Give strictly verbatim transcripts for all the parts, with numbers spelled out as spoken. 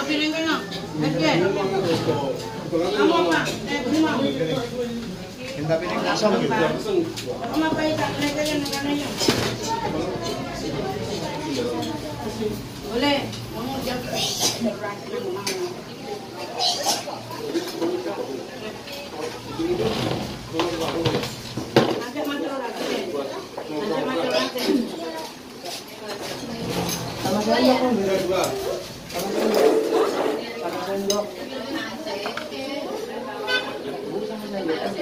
pikirin ko na. Sige. Kamu pa. Eh, bunga. Hindi pinagkasama gitu. Kamu pa ita. Nagka yan, nagka na yan. Boleh. Kamu jaga. Nanti mantul lagi. Nanti mantul lagi. Sama sendok kan beda dua. Sama sendok. Sama sendok. Bu sama sendok kan.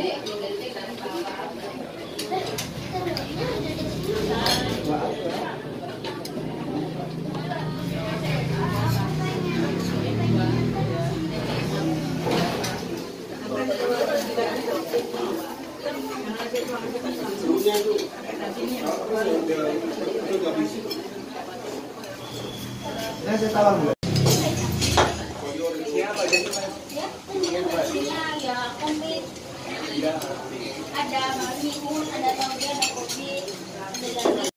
Nah, saya tawar dulu. Ada minggu, ada tauge, ada kopi, ada